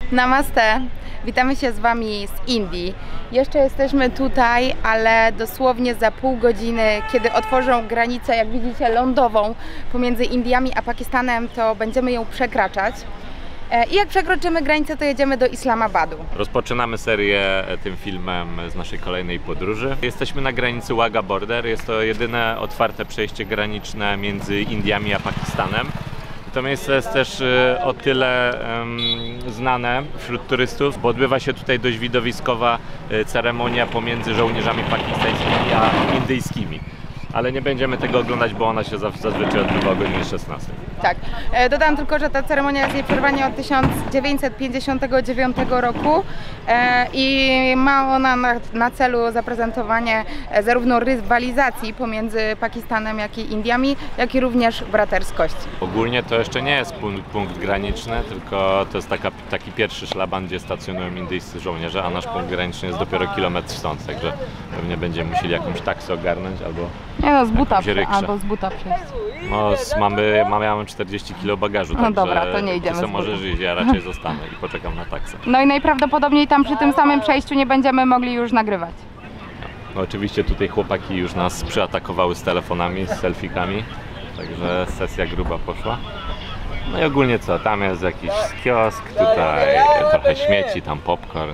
Namaste! Witamy się z Wami z Indii. Jeszcze jesteśmy tutaj, ale dosłownie za pół godziny, kiedy otworzą granicę, jak widzicie, lądową pomiędzy Indiami a Pakistanem, to będziemy ją przekraczać. I jak przekroczymy granicę, to jedziemy do Islamabadu. Rozpoczynamy serię tym filmem z naszej kolejnej podróży. Jesteśmy na granicy Wagah Border. Jest to jedyne otwarte przejście graniczne między Indiami a Pakistanem. To miejsce jest też o tyle znane wśród turystów, bo odbywa się tutaj dość widowiskowa ceremonia pomiędzy żołnierzami pakistańskimi a indyjskimi. Ale nie będziemy tego oglądać, bo ona się zazwyczaj odbywa o godzinie 16. Tak. Dodam tylko, że ta ceremonia jest nieprzerwanie od 1959 roku i ma ona na celu zaprezentowanie zarówno rywalizacji pomiędzy Pakistanem, jak i Indiami, jak i również braterskości. Ogólnie to jeszcze nie jest punkt graniczny, tylko to jest taki pierwszy szlaban, gdzie stacjonują indyjscy żołnierze, a nasz punkt graniczny jest dopiero kilometr stąd, także pewnie będziemy musieli jakąś taksę ogarnąć albo z buta albo z buta przejść. No, mamy 40 kg bagażu, no także dobra, to nie idziemy. Ty możesz iść, ja raczej zostanę i poczekam na taksę. No i najprawdopodobniej tam przy tym samym przejściu nie będziemy mogli już nagrywać. No, oczywiście tutaj chłopaki już nas przyatakowały z telefonami, z selfikami, także sesja gruba poszła. No i ogólnie co, tam jest jakiś kiosk, tutaj trochę śmieci, tam popcorn.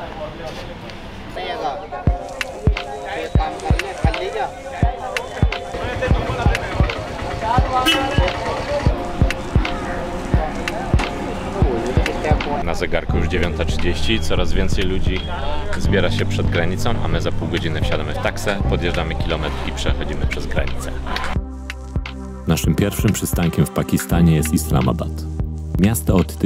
Na zegarku już 9:30, coraz więcej ludzi zbiera się przed granicą, a my za pół godziny wsiadamy w taksę, podjeżdżamy kilometr i przechodzimy przez granicę. Naszym pierwszym przystankiem w Pakistanie jest Islamabad. Miasto od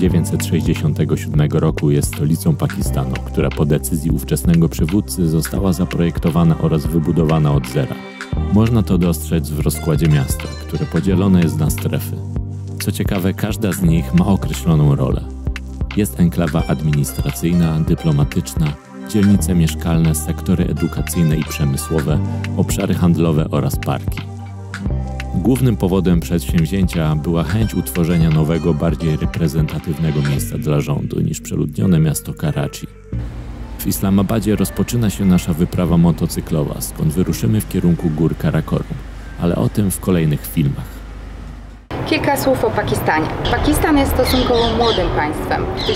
1967 roku jest stolicą Pakistanu, która po decyzji ówczesnego przywódcy została zaprojektowana oraz wybudowana od zera. Można to dostrzec w rozkładzie miasta, które podzielone jest na strefy. Co ciekawe, każda z nich ma określoną rolę. Jest enklawa administracyjna, dyplomatyczna, dzielnice mieszkalne, sektory edukacyjne i przemysłowe, obszary handlowe oraz parki. Głównym powodem przedsięwzięcia była chęć utworzenia nowego, bardziej reprezentatywnego miejsca dla rządu niż przeludnione miasto Karachi. W Islamabadzie rozpoczyna się nasza wyprawa motocyklowa, skąd wyruszymy w kierunku gór Karakorum, ale o tym w kolejnych filmach. Kilka słów o Pakistanie. Pakistan jest stosunkowo młodym państwem. W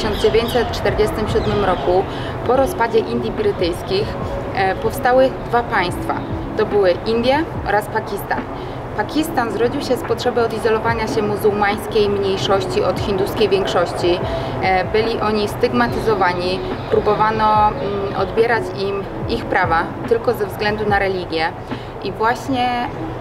1947 roku, po rozpadzie Indii Brytyjskich, powstały dwa państwa. To były Indie oraz Pakistan. Pakistan zrodził się z potrzeby odizolowania się muzułmańskiej mniejszości od hinduskiej większości. Byli oni stygmatyzowani, próbowano odbierać im ich prawa tylko ze względu na religię. I właśnie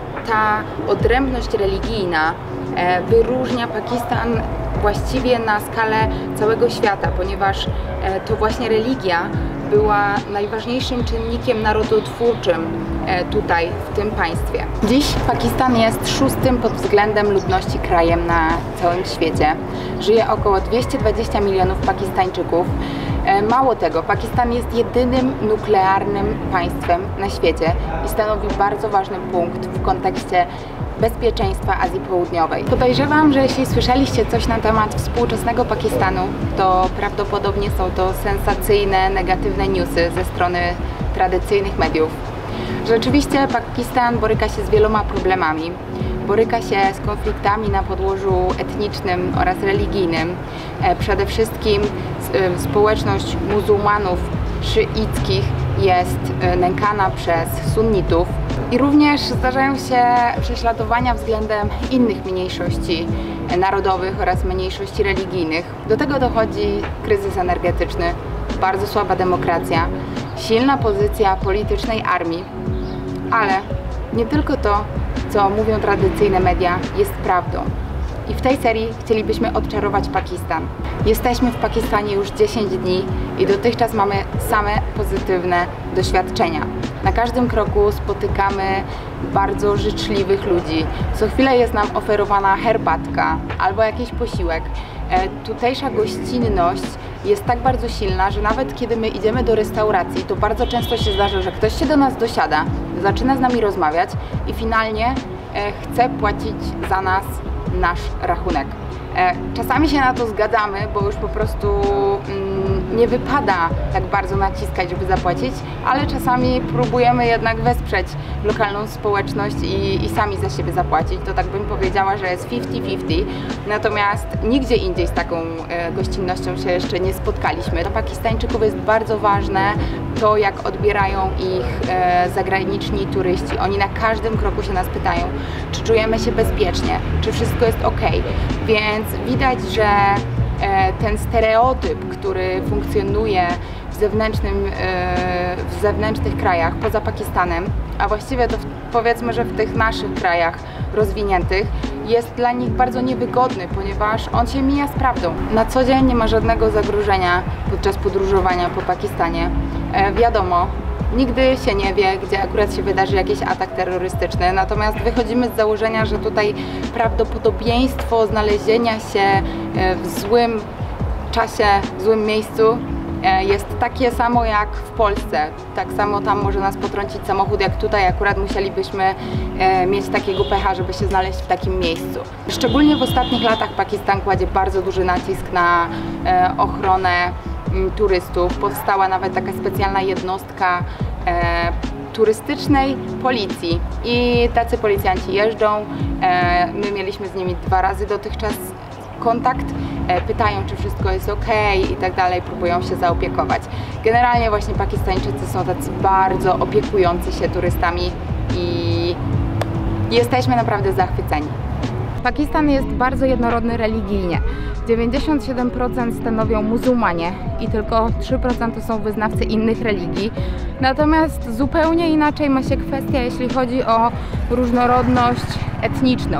ta odrębność religijna wyróżnia Pakistan właściwie na skalę całego świata, ponieważ to właśnie religia była najważniejszym czynnikiem narodotwórczym tutaj, w tym państwie. Dziś Pakistan jest szóstym pod względem ludności krajem na całym świecie. Żyje około 220 milionów Pakistańczyków. Mało tego, Pakistan jest jedynym nuklearnym państwem na świecie i stanowi bardzo ważny punkt w kontekście bezpieczeństwa Azji Południowej. Podejrzewam, że jeśli słyszeliście coś na temat współczesnego Pakistanu, to prawdopodobnie są to sensacyjne, negatywne newsy ze strony tradycyjnych mediów. Rzeczywiście Pakistan boryka się z wieloma problemami. Boryka się z konfliktami na podłożu etnicznym oraz religijnym. Przede wszystkim społeczność muzułmanów szyickich jest nękana przez sunnitów i również zdarzają się prześladowania względem innych mniejszości narodowych oraz mniejszości religijnych. Do tego dochodzi kryzys energetyczny, bardzo słaba demokracja, silna pozycja politycznej armii, ale nie tylko to, co mówią tradycyjne media, jest prawdą. I w tej serii chcielibyśmy odczarować Pakistan. Jesteśmy w Pakistanie już 10 dni i dotychczas mamy same pozytywne doświadczenia. Na każdym kroku spotykamy bardzo życzliwych ludzi. Co chwilę jest nam oferowana herbatka albo jakiś posiłek. Tutejsza gościnność jest tak bardzo silna, że nawet kiedy my idziemy do restauracji, to bardzo często się zdarza, że ktoś się do nas dosiada, zaczyna z nami rozmawiać i finalnie chce płacić za nas nasz rachunek. Czasami się na to zgadzamy, bo już po prostu nie wypada tak bardzo naciskać, żeby zapłacić, ale czasami próbujemy jednak wesprzeć lokalną społeczność i sami za siebie zapłacić. To tak bym powiedziała, że jest 50-50, natomiast nigdzie indziej z taką gościnnością się jeszcze nie spotkaliśmy. Dla Pakistańczyków jest bardzo ważne to, jak odbierają ich zagraniczni turyści. Oni na każdym kroku się nas pytają, czy czujemy się bezpiecznie, czy wszystko jest ok. Więc widać, że ten stereotyp, który funkcjonuje w zewnętrznych krajach, poza Pakistanem, a właściwie to powiedzmy, że w tych naszych krajach rozwiniętych, jest dla nich bardzo niewygodny, ponieważ on się mija z prawdą. Na co dzień nie ma żadnego zagrożenia podczas podróżowania po Pakistanie. Wiadomo, nigdy się nie wie, gdzie akurat się wydarzy jakiś atak terrorystyczny, natomiast wychodzimy z założenia, że tutaj prawdopodobieństwo znalezienia się w złym czasie, w złym miejscu jest takie samo jak w Polsce. Tak samo tam może nas potrącić samochód, jak tutaj akurat musielibyśmy mieć takiego pecha, żeby się znaleźć w takim miejscu. Szczególnie w ostatnich latach Pakistan kładzie bardzo duży nacisk na ochronę turystów. Powstała nawet taka specjalna jednostka turystycznej policji i tacy policjanci jeżdżą. My mieliśmy z nimi 2 razy dotychczas kontakt, pytają, czy wszystko jest ok i tak dalej, próbują się zaopiekować. Generalnie właśnie Pakistańczycy są tacy bardzo opiekujący się turystami i jesteśmy naprawdę zachwyceni. Pakistan jest bardzo jednorodny religijnie. 97% stanowią muzułmanie i tylko 3% są wyznawcy innych religii. Natomiast zupełnie inaczej ma się kwestia, jeśli chodzi o różnorodność etniczną.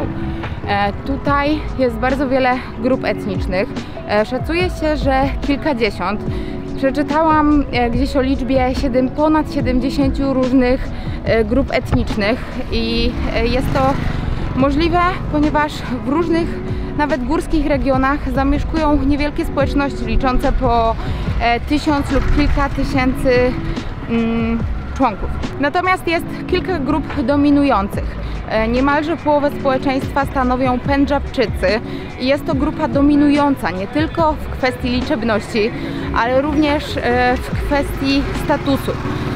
Tutaj jest bardzo wiele grup etnicznych. Szacuje się, że kilkadziesiąt. Przeczytałam gdzieś o liczbie ponad 70 różnych grup etnicznych i jest to możliwe, ponieważ w różnych, nawet górskich regionach zamieszkują niewielkie społeczności liczące po 1000 lub kilka tysięcy członków. Natomiast jest kilka grup dominujących. Niemalże połowę społeczeństwa stanowią Pendżabczycy i jest to grupa dominująca nie tylko w kwestii liczebności, ale również w kwestii statusu.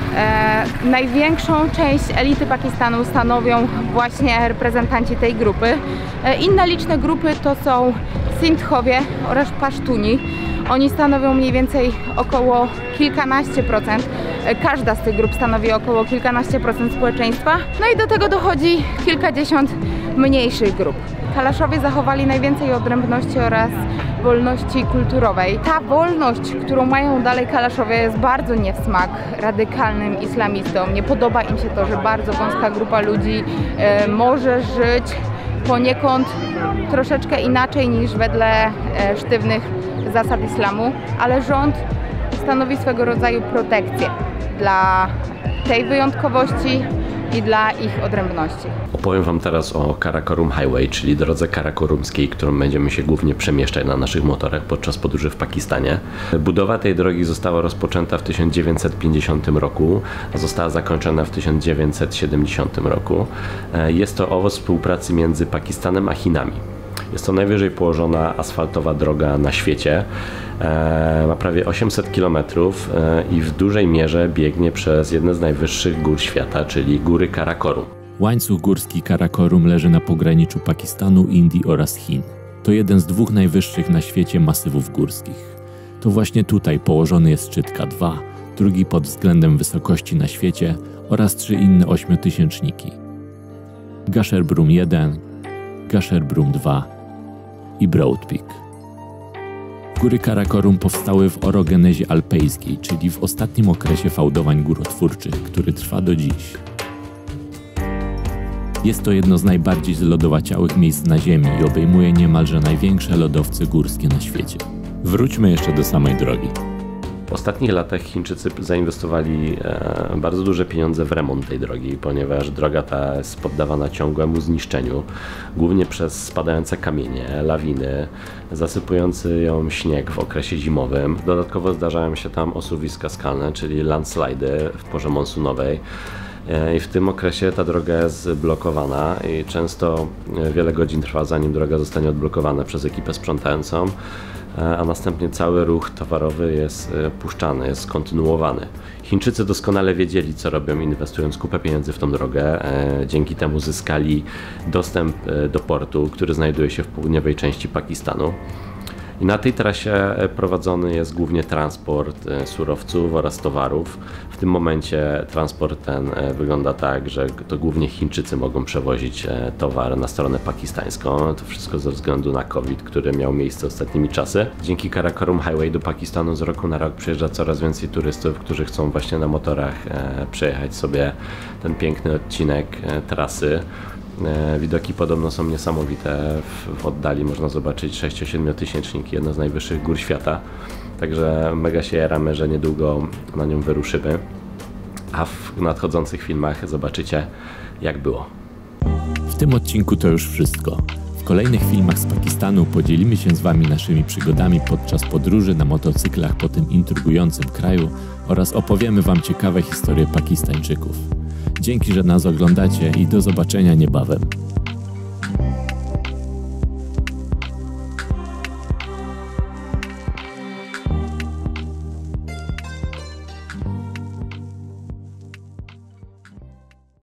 Największą część elity Pakistanu stanowią właśnie reprezentanci tej grupy. Inne liczne grupy to są Sindhowie oraz Pasztuni. Oni stanowią mniej więcej około kilkanaście procent. Każda z tych grup stanowi około kilkanaście procent społeczeństwa. No i do tego dochodzi kilkadziesiąt mniejszych grup. Kalaszowie zachowali najwięcej odrębności oraz wolności kulturowej. Ta wolność, którą mają dalej Kalaszowie, jest bardzo nie w smak radykalnym islamistom. Nie podoba im się to, że bardzo wąska grupa ludzi może żyć poniekąd troszeczkę inaczej niż wedle sztywnych zasad islamu, ale rząd stanowi swego rodzaju protekcję dla tej wyjątkowości i dla ich odrębności. Opowiem Wam teraz o Karakorum Highway, czyli drodze karakorumskiej, którą będziemy się głównie przemieszczać na naszych motorach podczas podróży w Pakistanie. Budowa tej drogi została rozpoczęta w 1950 roku, a została zakończona w 1970 roku. Jest to owoc współpracy między Pakistanem a Chinami. Jest to najwyżej położona asfaltowa droga na świecie. Ma prawie 800 km i w dużej mierze biegnie przez jedne z najwyższych gór świata, czyli góry Karakorum. Łańcuch górski Karakorum leży na pograniczu Pakistanu, Indii oraz Chin. To jeden z 2 najwyższych na świecie masywów górskich. To właśnie tutaj położony jest szczyt K2, drugi pod względem wysokości na świecie oraz 3 inne 8-tysięczniki. Gasherbrum 1, Gasherbrum 2 i Broad Peak. Góry Karakorum powstały w orogenezie alpejskiej, czyli w ostatnim okresie fałdowań górotwórczych, który trwa do dziś. Jest to jedno z najbardziej zlodowaciałych miejsc na Ziemi i obejmuje niemalże największe lodowce górskie na świecie. Wróćmy jeszcze do samej drogi. W ostatnich latach Chińczycy zainwestowali bardzo duże pieniądze w remont tej drogi, ponieważ droga ta jest poddawana ciągłemu zniszczeniu, głównie przez spadające kamienie, lawiny, zasypujący ją śnieg w okresie zimowym. Dodatkowo zdarzają się tam osuwiska skalne, czyli landslidy w porze monsunowej. I w tym okresie ta droga jest blokowana i często wiele godzin trwa, zanim droga zostanie odblokowana przez ekipę sprzątającą, a następnie cały ruch towarowy jest puszczany, jest kontynuowany. Chińczycy doskonale wiedzieli, co robią, inwestując kupę pieniędzy w tą drogę. Dzięki temu zyskali dostęp do portu, który znajduje się w południowej części Pakistanu. I na tej trasie prowadzony jest głównie transport surowców oraz towarów. W tym momencie transport ten wygląda tak, że to głównie Chińczycy mogą przewozić towar na stronę pakistańską. To wszystko ze względu na COVID, który miał miejsce ostatnimi czasy. Dzięki Karakorum Highway do Pakistanu z roku na rok przyjeżdża coraz więcej turystów, którzy chcą właśnie na motorach przejechać sobie ten piękny odcinek trasy. Widoki podobno są niesamowite. W oddali można zobaczyć 6-7 tysięczniki, jedna z najwyższych gór świata. Także mega się jaramy, że niedługo na nią wyruszymy. A w nadchodzących filmach zobaczycie, jak było. W tym odcinku to już wszystko. W kolejnych filmach z Pakistanu podzielimy się z Wami naszymi przygodami podczas podróży na motocyklach po tym intrygującym kraju oraz opowiemy Wam ciekawe historie Pakistańczyków. Dzięki, że nas oglądacie i do zobaczenia niebawem.